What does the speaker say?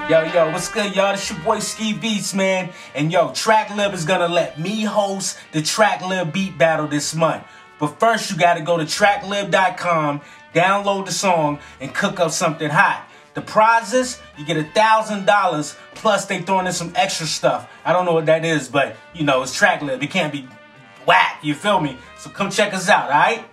Yo, what's good, y'all? It's your boy Ski Beatz, man. And yo, TrackLib is gonna let me host the TrackLib beat battle this month. But first, you gotta go to tracklib.com, download the song, and cook up something hot. The prizes, you get $1,000, plus they throwing in some extra stuff. I don't know what that is, but you know, it's TrackLib. It can't be whack, you feel me? So come check us out, alright?